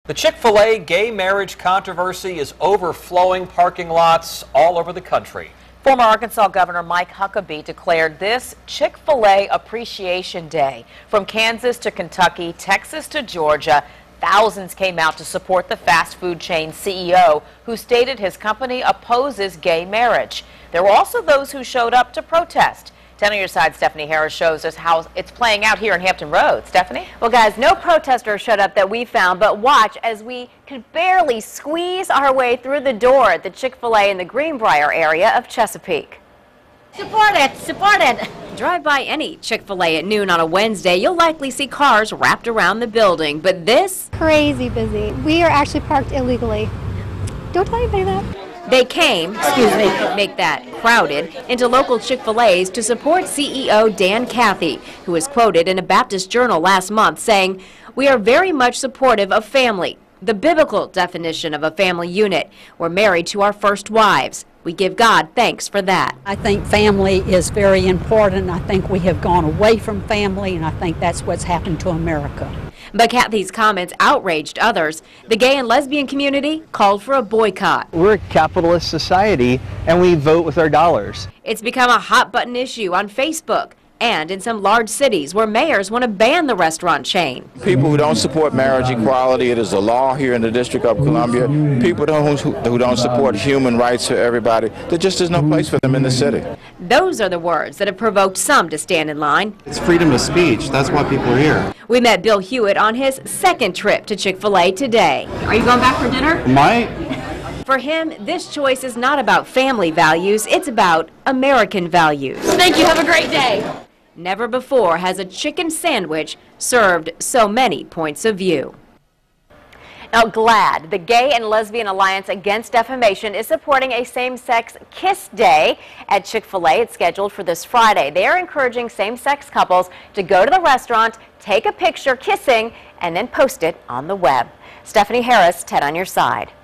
The Chick-fil-A gay marriage controversy is overflowing parking lots all over the country. Former Arkansas Governor Mike Huckabee declared this Chick-fil-A Appreciation Day. From Kansas to Kentucky, Texas to Georgia, thousands came out to support the fast food chain CEO, who stated his company opposes gay marriage. There were also those who showed up to protest. 10 on your side, Stephanie Harris shows us how it's playing out here in Hampton Roads. Stephanie? Well, guys, no protesters showed up that we found, but watch as we could barely squeeze our way through the door at the Chick-fil-A in the Greenbrier area of Chesapeake. Support it! Support it! Drive by any Chick-fil-A at noon on a Wednesday, you'll likely see cars wrapped around the building, but this? Crazy busy. We are actually parked illegally. Don't tell anybody that. They came, make that crowded, into local Chick-fil-A's to support CEO Dan Cathy, who was quoted in a Baptist Journal last month saying, "We are very much supportive of family, the biblical definition of a family unit. We're married to our first wives. We give God thanks for that." I think family is very important. I think we have gone away from family, and I think that's what's happened to America. But Cathy's comments outraged others. The gay and lesbian community called for a boycott. We're a capitalist society, and we vote with our dollars. It's become a hot-button issue on Facebook and in some large cities where mayors want to ban the restaurant chain. People who don't support marriage equality, it is a law here in the District of Columbia. People who don't support human rights for everybody, there just is no place for them in the city. Those are the words that have provoked some to stand in line. It's freedom of speech. That's why people are here. We met Bill Hewitt on his second trip to Chick-fil-A today. Are you going back for dinner? Might. For him, this choice is not about family values, it's about American values. Thank you. Have a great day. Never before has a chicken sandwich served so many points of view. Now, GLAAD, the Gay and Lesbian Alliance Against Defamation, is supporting a same-sex kiss day at Chick-fil-A. It's scheduled for this Friday. They are encouraging same-sex couples to go to the restaurant, take a picture kissing, and then post it on the web. Stephanie Harris, 10 on your side.